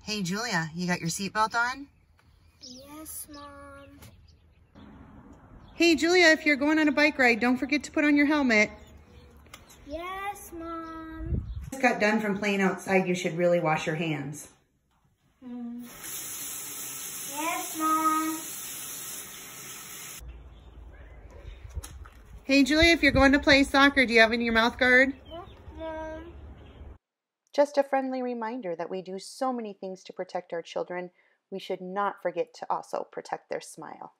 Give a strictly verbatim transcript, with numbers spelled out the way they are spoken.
Hey, Julia, you got your seatbelt on? Yes, Mom. Hey, Julia, if you're going on a bike ride, don't forget to put on your helmet. Yes, Mom. Just got done from playing outside. You should really wash your hands. Hmm. Yes, Mom. Hey, Julia, if you're going to play soccer, do you have it in your mouth guard? Yes, Mom. Just a friendly reminder that we do so many things to protect our children. We should not forget to also protect their smile.